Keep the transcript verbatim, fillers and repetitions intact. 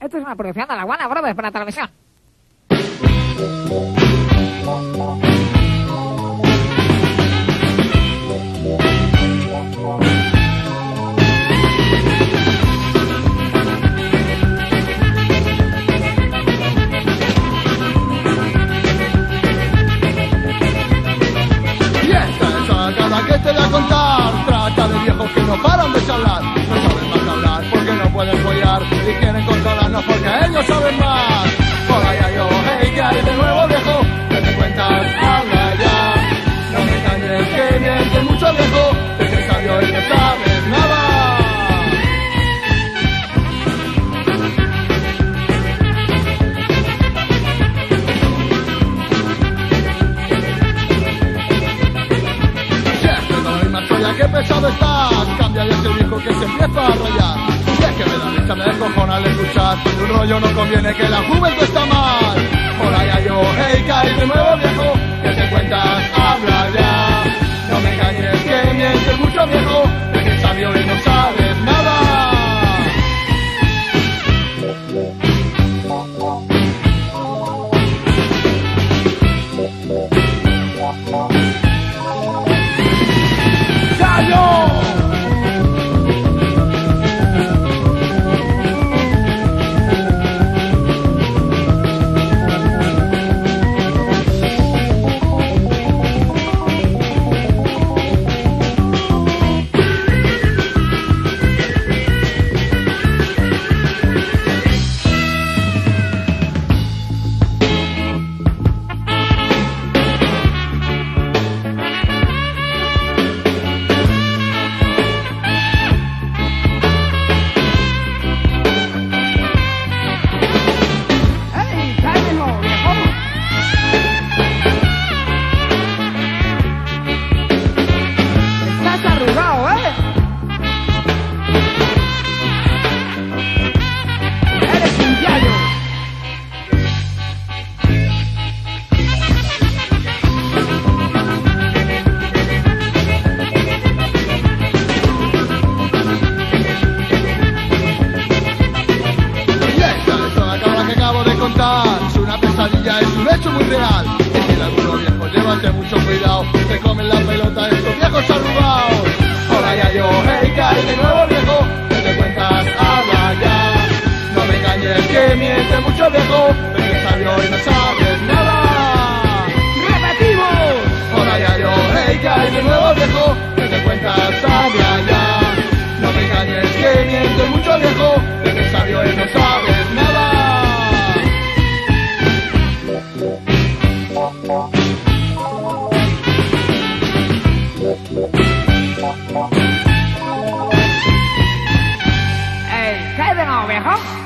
Esto es una producción de la Warner Brothers para televisión. Que te voy a contar, trata de viejos que no paran de charlar, no saben más que hablar porque no pueden follar y quieren controlarnos porque ellos saben más. Por allá yo, hey, ¿qué hay de nuevo, viejo? ¿Qué te cuentas? Habla ya, no me engañes que mientes mucho, viejo, te crees sabio y no sabes nada. ¡Qué pesado estás! Cambia ya ese viejo que se empieza a rayar. Y es que me da risa, me descojona al escuchar. Un rollo no conviene que la juventud está mal. Por allá yo, hey, cae de nuevo viejo. ¿Qué te cuentas? Habla ya. No me engañes que mientes mucho viejo. Eres sabio y no sabes nada. Es una pesadilla, es un hecho muy real. Es que algunos viejos, llévate mucho cuidado. Te comen la pelota estos viejos arrugados. Ahora ya yo, hey, cae de nuevo viejo. ¿Qué te cuentas? Habla ya. No me engañes que miente mucho viejo. Eres sabio y no sabes nada. ¡Repetimos! Ahora ya yo, hey, cae de nuevo viejo. ¿Qué te cuentas? Habla ya. No me engañes que miente mucho viejo. Eres sabio y no sabes nada. ¡Ey! ¿Qué de nuevo, viejo?